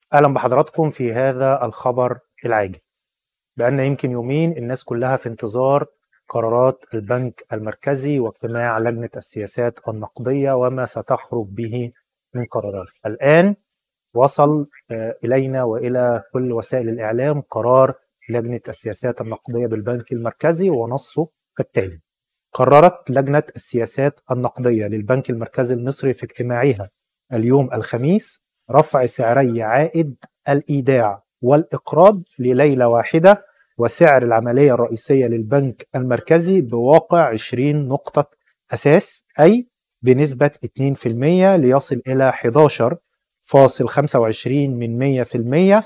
أهلا بحضراتكم في هذا الخبر العاجل. بقالنا يمكن يومين الناس كلها في انتظار قرارات البنك المركزي واجتماع لجنة السياسات النقدية وما ستخرج به من قرارات. الآن وصل إلينا وإلى كل وسائل الإعلام قرار لجنة السياسات النقدية بالبنك المركزي، ونصه كالتالي: قررت لجنة السياسات النقدية للبنك المركزي المصري في اجتماعها اليوم الخميس رفع سعري عائد الإيداع والإقراض لليلة واحدة، وسعر العملية الرئيسية للبنك المركزي بواقع 20 نقطة أساس، أي بنسبة 2%، ليصل إلى 11.25%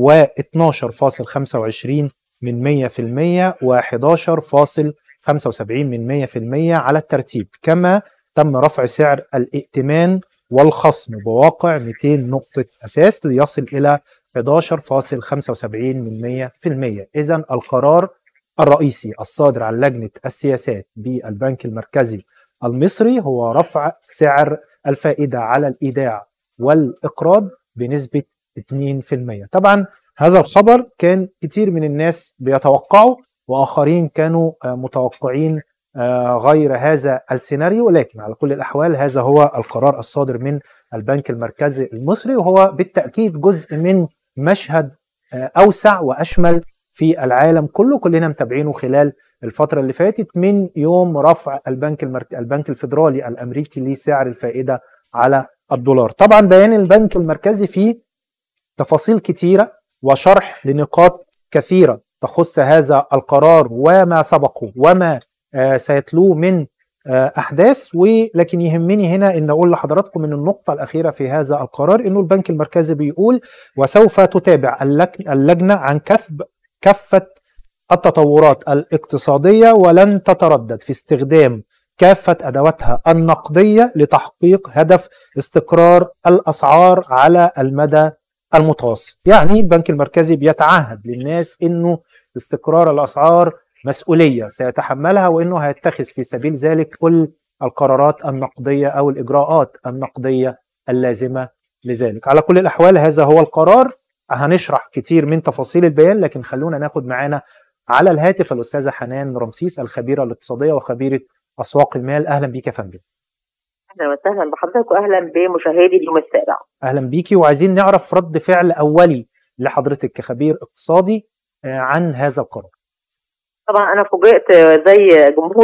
و12.25% و11.75% على الترتيب. كما تم رفع سعر الائتمان والخصم بواقع 200 نقطة أساس ليصل إلى 11.75%. إذن القرار الرئيسي الصادر عن لجنة السياسات بالبنك المركزي المصري هو رفع سعر الفائدة على الإيداع والإقراض بنسبة 2%. طبعا هذا الخبر كان كتير من الناس بيتوقعوا، وآخرين كانوا متوقعين غير هذا السيناريو، ولكن على كل الأحوال هذا هو القرار الصادر من البنك المركزي المصري، وهو بالتأكيد جزء من مشهد أوسع وأشمل في العالم كله، كلنا متابعينه خلال الفترة اللي فاتت من يوم رفع البنك الفيدرالي الأمريكي لسعر الفائدة على الدولار. طبعا بيان البنك المركزي فيه تفاصيل كتيرة وشرح لنقاط كثيرة تخص هذا القرار وما سبقه وما سيتلوه من أحداث، ولكن يهمني هنا أن أقول لحضراتكم أن النقطة الأخيرة في هذا القرار أنه البنك المركزي بيقول: وسوف تتابع اللجنة عن كافة التطورات الاقتصادية، ولن تتردد في استخدام كافة أدواتها النقدية لتحقيق هدف استقرار الأسعار على المدى المتوسط. يعني البنك المركزي بيتعهد للناس أنه استقرار الأسعار مسؤولية سيتحملها، وأنه هيتخذ في سبيل ذلك كل القرارات النقدية أو الإجراءات النقدية اللازمة لذلك. على كل الأحوال هذا هو القرار. هنشرح كتير من تفاصيل البيان، لكن خلونا ناخد معانا على الهاتف الأستاذة حنان رمسيس، الخبيرة الاقتصادية وخبيرة أسواق المال. أهلا بيك يا فندم. أهلا وسهلا بحضرتك، وأهلا بمشاهدي اليوم السابع. أهلا بيكي، وعايزين نعرف رد فعل أولي لحضرتك كخبير اقتصادي عن هذا القرار. طبعا أنا فوجئت زي جمهور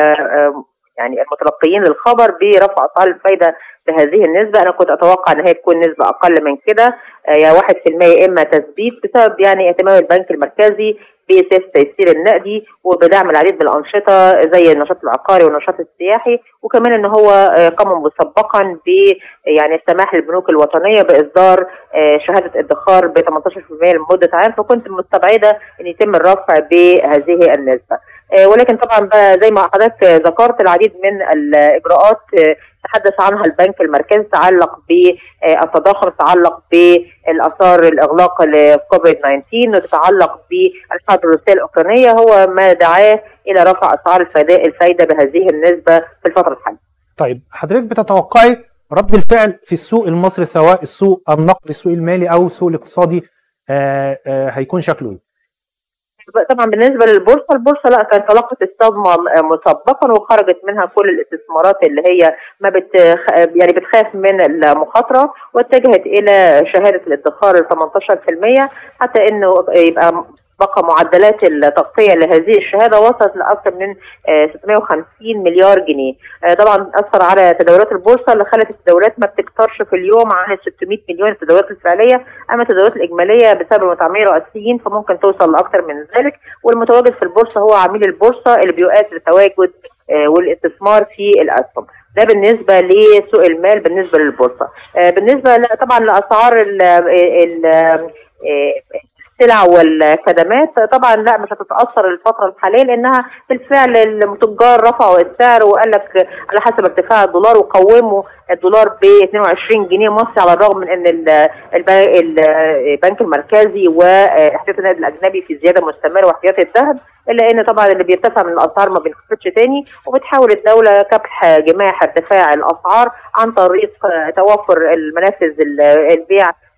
يعني المتلقيين للخبر برفع أسعار الفايدة بهذه النسبة. أنا كنت أتوقع أن هي تكون نسبة أقل من كده، يا 1% إما تثبيت، بسبب يعني اهتمام البنك المركزي بسياسة التيسير النقدي وبدعم العديد من الأنشطة زي النشاط العقاري والنشاط السياحي، وكمان أن هو قام مسبقا ب يعني السماح للبنوك الوطنية بإصدار شهادة ادخار ب 18% لمدة عام، فكنت مستبعدة أن يتم الرفع بهذه النسبة. ولكن طبعا بقى زي ما حضرتك ذكرت العديد من الإجراءات تحدث عنها البنك المركزي تتعلق بالتضخم، تتعلق بالآثار الإغلاق لكوفيد 19، وتتعلق بالحرب الروسية الأوكرانية، هو ما دعاه إلى رفع أسعار الفائدة بهذه النسبة في الفترة الحالية. طيب حضرتك بتتوقعي رد الفعل في السوق المصري، سواء السوق النقدي السوق المالي أو السوق الاقتصادي، هيكون شكله ايه؟ طبعا بالنسبه للبورصه، البورصه لا كانت تلقت الصدمه مسبقا وخرجت منها كل الاستثمارات اللي هي ما يعني بتخاف من المخاطره، واتجهت الى شهاده الادخار ال 18%، حتى انه يبقى بقى معدلات التغطيه لهذه الشهاده وصلت لاكثر من 650 مليار جنيه. طبعا اثر على تداولات البورصه اللي خلت التداولات ما بتكترش في اليوم عن 600 مليون التداولات الفعليه، اما التداولات الاجماليه بسبب المتعاملين الرئيسيين فممكن توصل لاكثر من ذلك. والمتواجد في البورصه هو عميل البورصه اللي بيؤثر التواجد والاستثمار في الاسهم. ده بالنسبه لسوق المال بالنسبه للبورصه. بالنسبه طبعا لاسعار السلع والخدمات، طبعا لا مش هتتاثر الفتره الحاليه، لانها بالفعل التجار رفعوا السعر وقال لك على حسب ارتفاع الدولار، وقوموا الدولار ب 22 جنيه مصري، على الرغم من ان البنك المركزي واحتياطي النقد الاجنبي في زياده مستمره واحتياطي الذهب، الا ان طبعا اللي بيرتفع من الاسعار ما بينخفضش تاني، وبتحاول الدوله كبح جماح ارتفاع الاسعار عن طريق توفر المنافذ البيع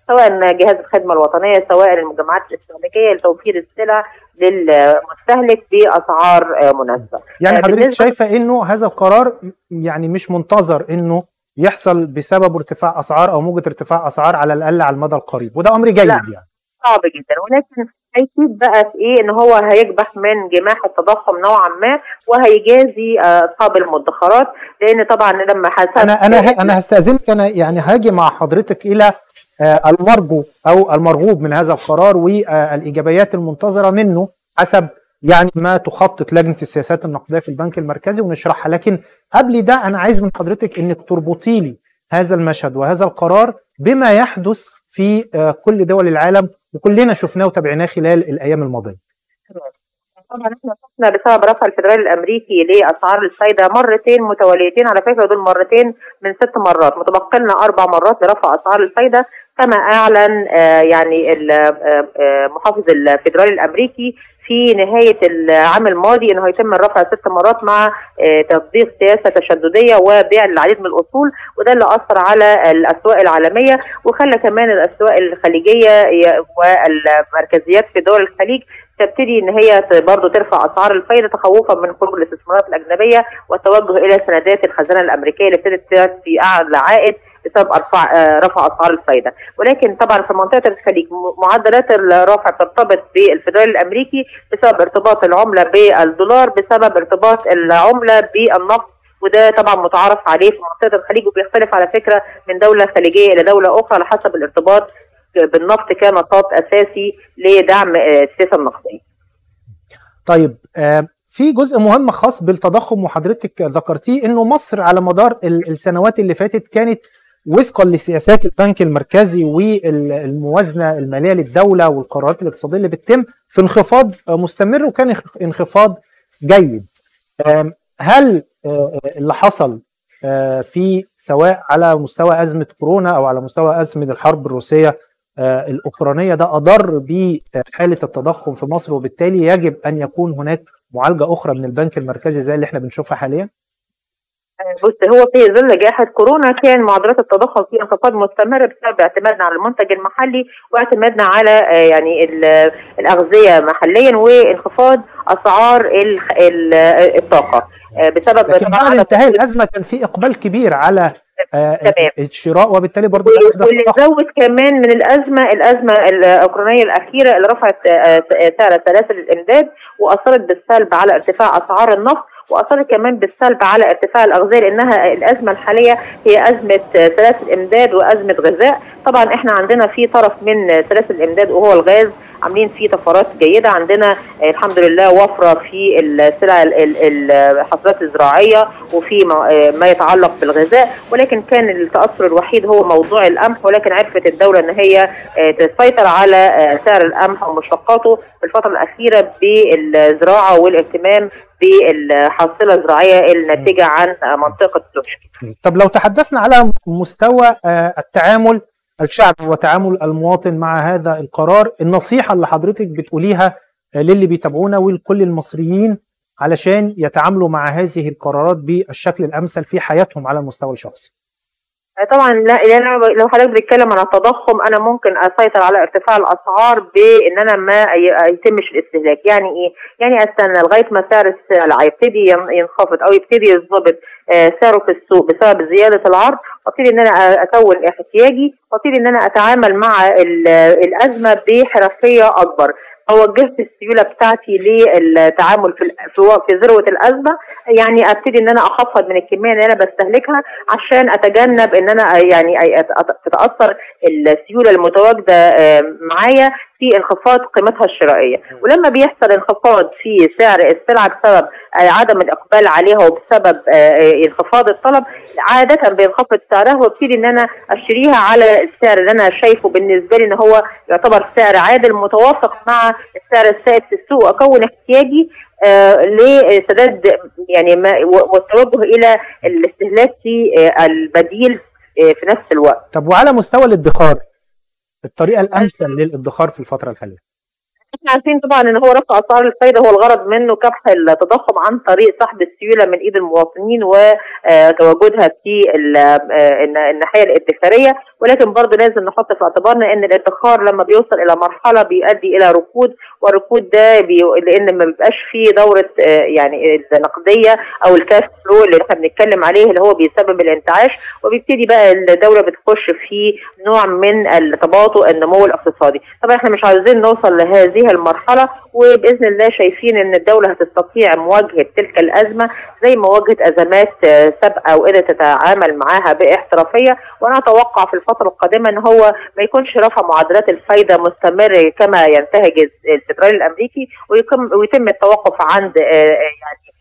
سواء جهاز الخدمه الوطنيه سواء المجمعات الاستهلاكيه لتوفير السلع للمستهلك باسعار مناسبه. يعني حضرتك شايفه انه هذا القرار يعني مش منتظر انه يحصل بسبب ارتفاع اسعار او موجه ارتفاع اسعار على الاقل على المدى القريب، وده امر جيد يعني. صعب جدا، ولكن هيفيد بقى في ايه؟ ان هو هيكبح من جماح التضخم نوعا ما وهيجازي اصحاب المدخرات، لان طبعا لما انا هستاذنك، انا يعني هاجي مع حضرتك الى المرجو او المرغوب من هذا القرار والايجابيات المنتظره منه حسب يعني ما تخطط لجنه السياسات النقديه في البنك المركزي ونشرحها. لكن قبل ده انا عايز من حضرتك انك تربطي لي هذا المشهد وهذا القرار بما يحدث في كل دول العالم وكلنا شفناه وتابعناه خلال الايام الماضيه. طبعا احنا شفنا بسبب رفع الفدرالي الامريكي لاسعار الفايده مرتين متواليتين، على فكره دول مرتين من 6 مرات، متبقي لنا 4 مرات لرفع اسعار الفايده كما اعلن يعني محافظ الفدرالي الامريكي في نهايه العام الماضي انه هيتم الرفع 6 مرات مع تطبيق سياسه تشدديه وبيع العديد من الاصول، وده اللي اثر على الاسواق العالميه وخلى كمان الاسواق الخليجيه والمركزيات في دول الخليج تبتدي ان هي برضه ترفع اسعار الفايده تخوفا من خروج الاستثمارات الاجنبيه والتوجه الى سندات الخزانه الامريكيه اللي ابتدت في اعلى عائد بسبب رفع اسعار الفايده. ولكن طبعا في منطقه الخليج معدلات الرفع ترتبط بالفدرالي الامريكي بسبب ارتباط العمله بالدولار، بسبب ارتباط العمله بالنفط، وده طبعا متعارف عليه في منطقه الخليج وبيختلف على فكره من دوله خليجيه الى دوله اخرى على حسب الارتباط بالنفط كنشاط اساسي لدعم السياسه النقديه. طيب في جزء مهم خاص بالتضخم وحضرتك ذكرتيه انه مصر على مدار السنوات اللي فاتت كانت وفقا لسياسات البنك المركزي والموازنه الماليه للدوله والقرارات الاقتصاديه اللي بتتم في انخفاض مستمر، وكان انخفاض جيد. هل اللي حصل في سواء على مستوى ازمه كورونا او على مستوى ازمه الحرب الروسيه الاوكرانيه ده اضر بحاله التضخم في مصر، وبالتالي يجب ان يكون هناك معالجه اخرى من البنك المركزي زي اللي احنا بنشوفها حاليا؟ بص، هو في ظل جائحه كورونا كان معدلات التضخم في انخفاض مستمر بسبب اعتمادنا على المنتج المحلي واعتمادنا على يعني الاغذيه محليا وانخفاض اسعار الطاقه بسبب. لكن بعد انتهاء الازمه كان في اقبال كبير على الشراء، وبالتالي برضه واللي زود كمان من الازمه الاوكرانيه الاخيره اللي رفعت سعر سلاسل الامداد واثرت بالسلب على ارتفاع اسعار النفط، واثرت كمان بالسلب على ارتفاع الاغذيه، لانها الازمه الحاليه هي ازمه سلاسل امداد وازمه غذاء. طبعا احنا عندنا في طرف من سلاسل الامداد وهو الغاز عاملين فيه طفرات جيده، عندنا الحمد لله وفره في السلع الحصولات الزراعيه وفي ما يتعلق بالغذاء، ولكن كان التاثر الوحيد هو موضوع القمح، ولكن عرفت الدوله ان هي تسيطر على سعر القمح ومشتقاته في الفتره الاخيره بالزراعه والاهتمام بالحاصله الزراعيه الناتجه عن منطقه سوهاج. طب لو تحدثنا على مستوى التعامل الشعبي وتعامل المواطن مع هذا القرار، النصيحة اللي حضرتك بتقوليها للي بيتابعونا ولكل المصريين علشان يتعاملوا مع هذه القرارات بالشكل الأمثل في حياتهم على المستوى الشخصي. طبعا لا، لو حضرتك بتتكلم عن التضخم انا ممكن اسيطر على ارتفاع الاسعار بان انا ما يتمش الاستهلاك. يعني ايه؟ يعني استنى لغايه ما سعر السلع يبتدي ينخفض او يبتدي يتظبط سعره في السوق بسبب زياده العرض، وابتدي ان انا اكون احتياجي وابتدي ان انا اتعامل مع الازمه بحرفيه اكبر. وجهت السيوله بتاعتي للتعامل في ذروه الازمه، يعني ابتدي ان انا اخفض من الكميه اللي انا بستهلكها عشان اتجنب ان انا يعني تتاثر السيوله المتواجده معايا في انخفاض قيمتها الشرائيه. ولما بيحصل انخفاض في سعر السلعه بسبب عدم الاقبال عليها وبسبب انخفاض الطلب، عاده بينخفض سعرها وابتدي ان انا اشتريها على السعر اللي انا شايفه بالنسبه لي ان هو يعتبر سعر عادل متوافق مع السعر السائد في السوق، اكون احتياجي لسداد يعني والتوجه الى الاستهلاك في البديل في نفس الوقت. طب وعلى مستوى الادخار، الطريقه الامثل للادخار في الفتره الحاليه؟ احنا عارفين طبعا ان هو رفع اسعار الفايده هو الغرض منه كبح التضخم عن طريق سحب السيوله من ايد المواطنين وتواجدها في الناحيه الادخاريه، ولكن برضه لازم نحط في اعتبارنا ان الادخار لما بيوصل الى مرحله بيؤدي الى ركود، والركود ده لان ما بيبقاش فيه دوره يعني النقديه او الكاش فلو اللي احنا بنتكلم عليه اللي هو بيسبب الانتعاش، وبيبتدي بقى الدوله بتخش في نوع من التباطؤ النمو الاقتصادي. طبعا احنا مش عايزين نوصل لهذه المرحله، وباذن الله شايفين ان الدوله هتستطيع مواجهه تلك الازمه زي ما واجهت ازمات سابقه وقدرت تتعامل معاها باحترافيه. وانا اتوقع في الفتره القادمه ان هو ما يكونش رفع معدلات الفايده مستمر كما ينتهج الفدرالي الامريكي، ويتم التوقف عند يعني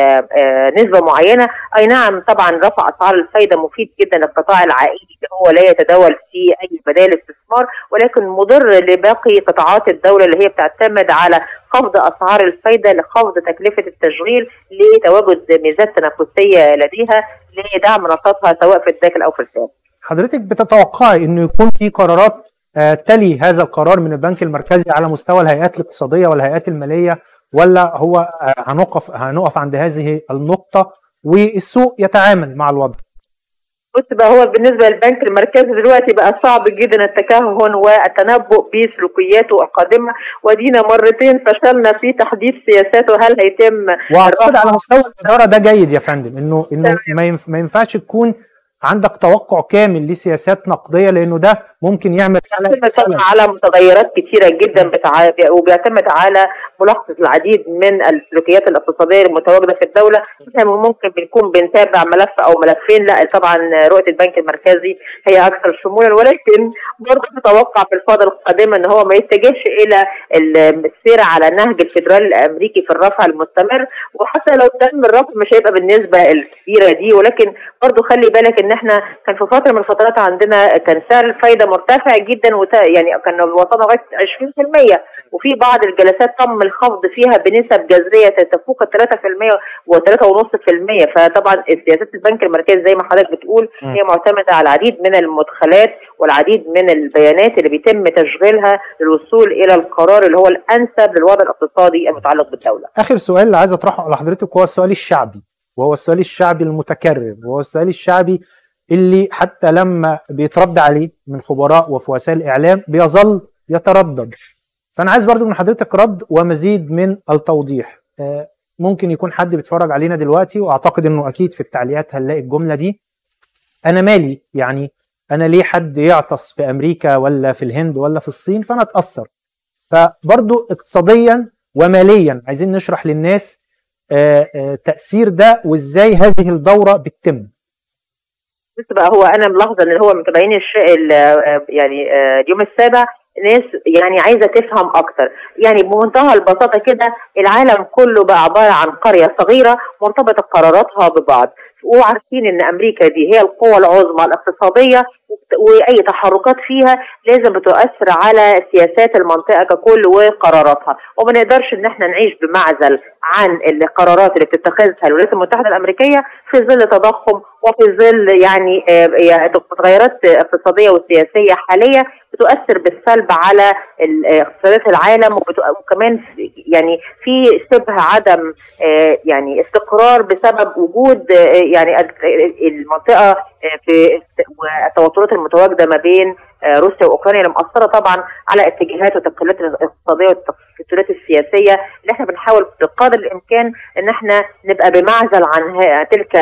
نسبة معينة. أي نعم طبعا رفع أسعار الفايدة مفيد جدا للقطاع العائلي اللي هو لا يتداول في أي بدائل استثمار، ولكن مضر لباقي قطاعات الدولة اللي هي بتعتمد على خفض أسعار الفايدة لخفض تكلفة التشغيل لتواجد ميزات تنافسية لديها لدعم نشاطها سواء في الداخل أو في الخارج. حضرتك بتتوقعي إنه يكون في قرارات تلي هذا القرار من البنك المركزي على مستوى الهيئات الاقتصادية والهيئات المالية، ولا هو هنقف عند هذه النقطة والسوق يتعامل مع الوضع؟ بص بقى، هو بالنسبة للبنك المركزي دلوقتي بقى صعب جدا التكهن والتنبؤ بسلوكياته القادمة، ودينا مرتين فشلنا في تحديد سياساته. هل هيتم واعتقد على مستوى الإدارة ده جيد يا فندم، انه ما ينفعش تكون عندك توقع كامل لسياسات نقديه، لانه ده ممكن يعمل على متغيرات كثيره جدا وبيعتمد على ملاحظه العديد من السلوكيات الاقتصاديه المتواجده في الدوله. احنا ممكن بنكون بنتابع ملف او ملفين، لا طبعا رؤيه البنك المركزي هي اكثر شمولا، ولكن برضه نتوقع في الفتره القادمه ان هو ما يتجهش الى السير على نهج الفدرالي الامريكي في الرفع المستمر، وحتى لو تم الرفع مش هيبقى بالنسبه الكبيره دي. ولكن برضه خلي بالك ان احنا كان في فتره من الفترات عندنا كان سعر الفايده مرتفع جدا، يعني كان وصلنا لغايه 20%، وفي بعض الجلسات تم الخفض فيها بنسب جذريه تفوق 3% و3.5%. فطبعا سياسات البنك المركزي زي ما حضرتك بتقول هي معتمده على العديد من المدخلات والعديد من البيانات اللي بيتم تشغيلها للوصول الى القرار اللي هو الانسب للوضع الاقتصادي المتعلق بالدوله. اخر سؤال اللي عايز اطرحه على حضرتك هو السؤال الشعبي، وهو السؤال الشعبي المتكرر، وهو السؤال الشعبي اللي حتى لما بيترد عليه من خبراء وفي وسائل الإعلام بيظل يتردد. فأنا عايز برضو من حضرتك رد ومزيد من التوضيح. ممكن يكون حد بيتفرج علينا دلوقتي، وأعتقد أنه أكيد في التعليقات هنلاقي الجملة دي: أنا مالي، يعني أنا ليه حد يعطس في أمريكا ولا في الهند ولا في الصين فأنا أتأثر؟ فبرضو اقتصاديا وماليا عايزين نشرح للناس تأثير ده وإزاي هذه الدورة بتتم. بس بقى، هو انا ملاحظه ان هو متابعين يعني اليوم السابع ناس يعني عايزه تفهم اكتر. يعني بمنتهى البساطه كده العالم كله بقى عباره عن قريه صغيره مرتبطه قراراتها ببعض، وعارفين ان امريكا دي هي القوه العظمى الاقتصاديه، واي تحركات فيها لازم بتؤثر على سياسات المنطقه ككل وقراراتها، وما نقدرش ان احنا نعيش بمعزل عن القرارات اللي بتتخذها الولايات المتحده الامريكيه في ظل تضخم وفي ظل يعني تغيرات اقتصاديه وسياسيه حاليه بتؤثر بالسلب على اقتصادات العالم، وكمان يعني في شبه عدم يعني استقرار بسبب وجود يعني المنطقه في والتوترات المتواجده ما بين روسيا واوكرانيا اللي مأثره طبعا على اتجاهات وتقليات الاقتصاديه والتفكيرات السياسيه اللي احنا بنحاول بقدر الامكان ان احنا نبقى بمعزل عن تلك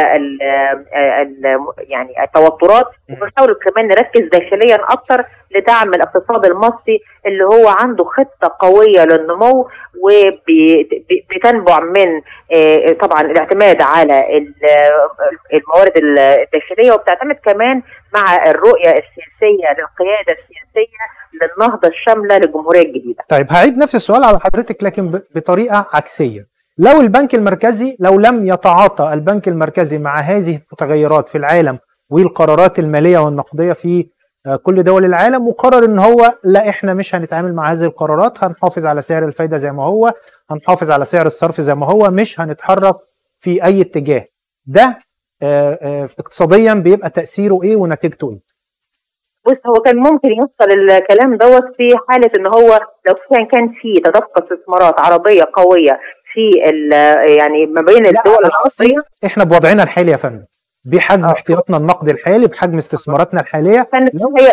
يعني التوترات، وبنحاول كمان نركز داخليا اكتر لدعم الاقتصاد المصري اللي هو عنده خطه قويه للنمو، وبتنبع من طبعا الاعتماد على الموارد الداخليه، وبتعتمد كمان مع الرؤيه السياسيه للقياده السياسيه للنهضه الشامله للجمهوريه الجديده. طيب هعيد نفس السؤال على حضرتك لكن بطريقه عكسيه. لو البنك المركزي لم يتعاطى البنك المركزي مع هذه المتغيرات في العالم والقرارات الماليه والنقديه في كل دول العالم، وقرر ان هو لا احنا مش هنتعامل مع هذه القرارات، هنحافظ على سعر الفايده زي ما هو، هنحافظ على سعر الصرف زي ما هو، مش هنتحرك في اي اتجاه، ده اقتصاديا بيبقى تأثيره ايه ونتيجته ايه؟ بص، هو كان ممكن يوصل الكلام دوت في حاله ان هو لو كان في تدفق استثمارات عربيه قويه في يعني ما بين الدول العربيه. احنا بوضعنا الحالي يا فندم، بحجم احتياطنا النقدي الحالي، بحجم استثماراتنا الحاليه، كان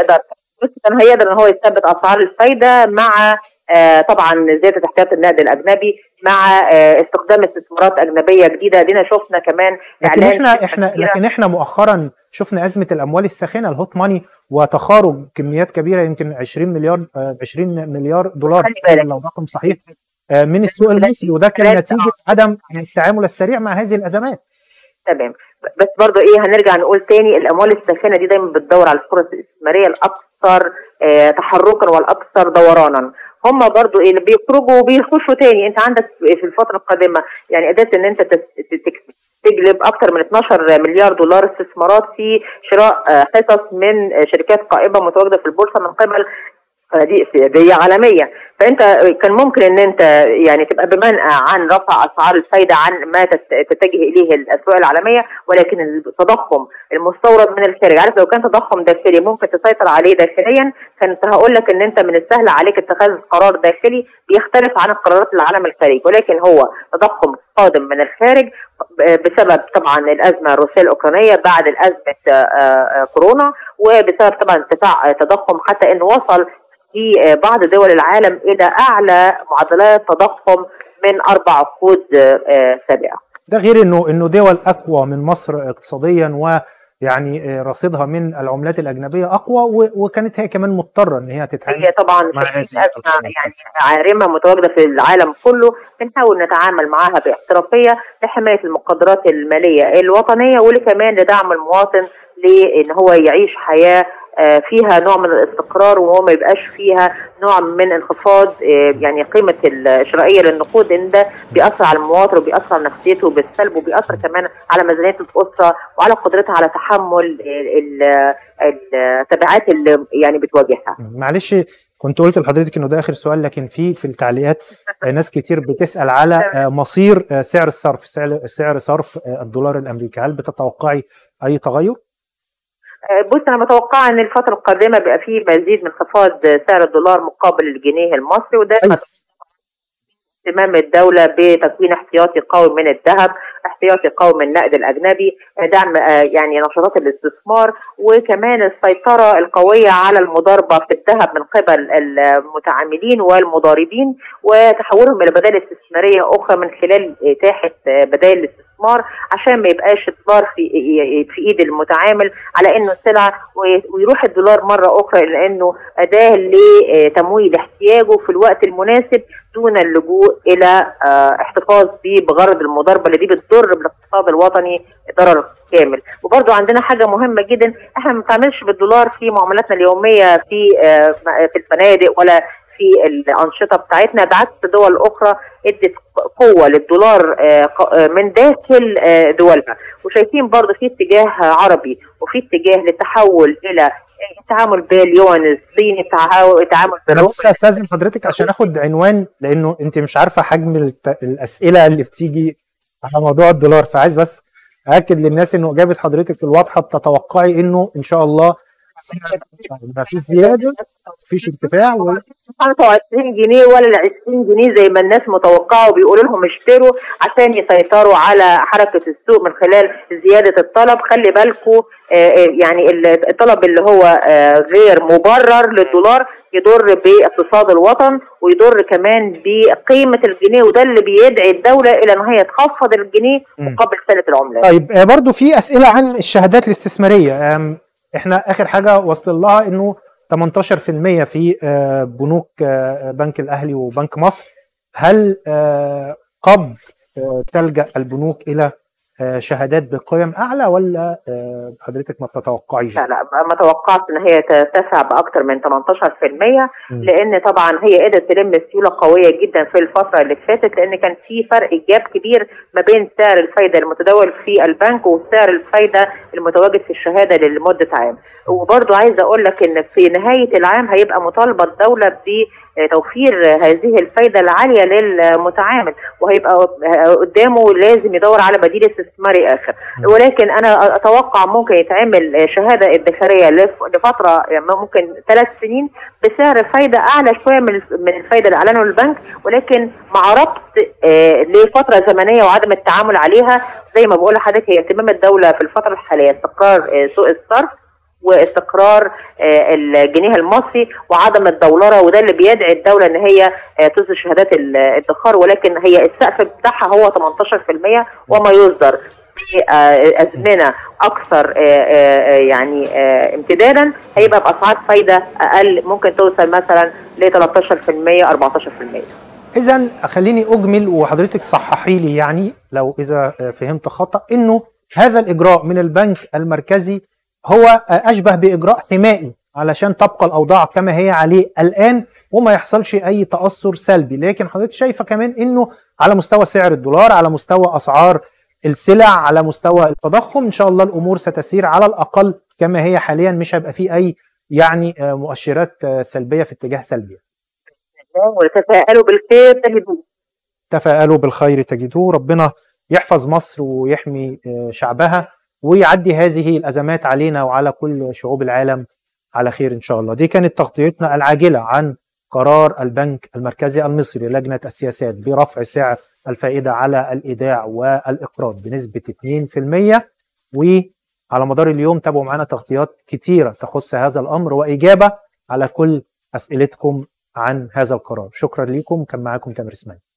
هيقدر ان هو يثبت اسعار الفايده مع طبعا زياده احتياط النقد الاجنبي، مع استخدام استثمارات اجنبيه جديده. دينا شفنا كمان لكن احنا مؤخرا شفنا ازمه الاموال الساخنه، الهوت ماني، وتخارج كميات كبيره، يمكن 20 مليار دولار لو رقم صحيح من السوق المصري، وده كان نتيجه عدم التعامل السريع مع هذه الازمات. تمام. بس برضو هنرجع نقول تاني، الاموال الساخنه دي دايما بتدور على الفرص الاستثماريه الاكثر تحركا والاكثر دورانا. هم برضو اللي بيخرجوا وبيخشوا تاني. انت عندك في الفتره القادمه يعني قدرت ان انت تجلب اكثر من 12 مليار دولار استثمارات في شراء حصص من شركات قائمه متواجده في البورصه من قبل دي عالميه. فانت كان ممكن ان انت يعني تبقى بمنأى عن رفع اسعار الفايده عن ما تتجه اليه الاسواق العالميه، ولكن التضخم المستورد من الخارج، عارف، لو كان تضخم داخلي ممكن تسيطر عليه داخليا، كنت هقول لك ان انت من السهل عليك اتخاذ قرار داخلي بيختلف عن القرارات العالم الخارجي، ولكن هو تضخم قادم من الخارج بسبب طبعا الازمه الروسيه الاوكرانيه بعد الازمه كورونا، وبسبب طبعا ارتفاع تضخم حتى انه وصل في بعض دول العالم إلى أعلى معدلات تضخم من 4 عقود سابقة. ده غير إنه دول أقوى من مصر اقتصاديا، ويعني رصيدها من العملات الأجنبية أقوى، وكانت هي كمان مضطرة إن هي تتعامل. هي طبعا مع يعني عارمة متواجدة في العالم كله، بنحاول نتعامل معها باحترافية لحماية المقدرات المالية الوطنية، ولكمان لدعم المواطن لأن هو يعيش حياة فيها نوع من الاستقرار، وهو ما يبقاش فيها نوع من انخفاض يعني قيمه الشرائيه للنقود، ان ده بيأثر على المواطن وبيأثر على نفسيته بالسلب، وبيأثر كمان على ميزانيه الاسره وعلى قدرتها على تحمل التبعات اللي يعني بتواجهها. معلش كنت قلت لحضرتك انه ده اخر سؤال، لكن في التعليقات ناس كتير بتسأل على مصير سعر الصرف، سعر صرف الدولار الامريكي، هل بتتوقعي اي تغير؟ بص، انا متوقعه ان الفتره القادمه بيبقى فيه مزيد من انخفاض سعر الدولار مقابل الجنيه المصري، وده اهتمام الدوله بتكوين احتياطي قوي من الذهب، احتياطي قوي من النقد الاجنبي، دعم يعني نشاطات الاستثمار، وكمان السيطره القويه على المضاربه في الذهب من قبل المتعاملين والمضاربين، وتحولهم الى بدائل استثماريه اخرى من خلال اتاحه بدائل الاستثمار، عشان ما يبقاش الدولار في ايد المتعامل على انه سلعه، ويروح الدولار مره اخرى لانه اداه لتمويل احتياجه في الوقت المناسب دون اللجوء الى احتفاظ به بغرض المضاربه اللي دي بتضر بالاقتصاد الوطني ضرر كامل. وبرده عندنا حاجه مهمه جدا، احنا ما بنتعاملش بالدولار في معاملاتنا اليوميه في الفنادق ولا في الانشطه بتاعتنا، بعكس دول اخرى ادت قوه للدولار من داخل دولها. وشايفين برضه في اتجاه عربي وفي اتجاه للتحول الى التعامل باليوان الصيني، التعامل انا بس استاذن حضرتك عشان اخد عنوان، لانه انت مش عارفه حجم الاسئله اللي بتيجي على موضوع الدولار، فعايز بس اكد للناس انه اجابه حضرتك الواضحه، بتتوقعي انه ان شاء الله ما فيش زياده، ما فيش ارتفاع 25 جنيه ولا ال 20 جنيه زي ما الناس متوقعه، وبيقولوا لهم اشتروا عشان يسيطروا على حركه السوق من خلال زياده الطلب. خلي بالكم يعني الطلب اللي هو غير مبرر للدولار يضر باقتصاد الوطن ويضر كمان بقيمه الجنيه، وده اللي بيدعي الدوله الى ان هي تخفض الجنيه مقابل سله العملات. طيب برضو في اسئله عن الشهادات الاستثماريه. احنا اخر حاجه وصل لها انه 18% في بنوك بنك الاهلي وبنك مصر. هل قد تلجأ البنوك الى شهادات بقيم اعلى، ولا حضرتك ما بتتوقعيش؟ لا ما توقعت ان هي ترتفع باكثر من 18%، لان طبعا هي قدرت تلم سيوله قويه جدا في الفتره اللي فاتت، لان كان في فرق جاب كبير ما بين سعر الفايده المتداول في البنك وسعر الفايده المتواجد في الشهاده لمده عام. وبرضو عايزه اقول لك ان في نهايه العام هيبقى مطالبه الدوله بتوفير هذه الفايده العاليه للمتعامل، وهيبقى قدامه لازم يدور على بديل استثماري استثماري اخر. ولكن انا اتوقع ممكن يتعمل شهاده ادخاريه لفتره ممكن 3 سنين بسعر فايده اعلى شويه من الفايده اللي اعلنه البنك، ولكن مع ربط لفتره زمنيه وعدم التعامل عليها. زي ما بقول لحضرتك، هي اهتمام الدوله في الفتره الحاليه استقرار سوق الصرف واستقرار الجنيه المصري وعدم الدولره، وده اللي بيدعي الدوله ان هي تصدر شهادات الادخار، ولكن هي السقف بتاعها هو 18% وما يصدر بازمنه اكثر يعني امتدادا هيبقى باسعار فايده اقل، ممكن توصل مثلا ل 13% 14%. اذا خليني اجمل وحضرتك صححي لي، يعني لو اذا فهمت خطأ، انه هذا الاجراء من البنك المركزي هو اشبه باجراء حمائي علشان تبقى الاوضاع كما هي عليه الان وما يحصلش اي تاثر سلبي. لكن حضرتك شايفه كمان انه على مستوى سعر الدولار، على مستوى اسعار السلع، على مستوى التضخم، ان شاء الله الامور ستسير على الاقل كما هي حاليا، مش هيبقى فيه اي يعني مؤشرات سلبيه في اتجاه سلبي. وتفائلوا بالخير تجدوه. تفائلوا بالخير تجدوه. ربنا يحفظ مصر ويحمي شعبها ويعدي هذه الأزمات علينا وعلى كل شعوب العالم على خير إن شاء الله. دي كانت تغطيتنا العاجلة عن قرار البنك المركزي المصري لجنة السياسات برفع سعر الفائدة على الإيداع والإقراض بنسبة 2%. وعلى مدار اليوم تابعوا معنا تغطيات كتيرة تخص هذا الأمر وإجابة على كل أسئلتكم عن هذا القرار. شكرا لكم. كان معاكم تامر اسماعيل.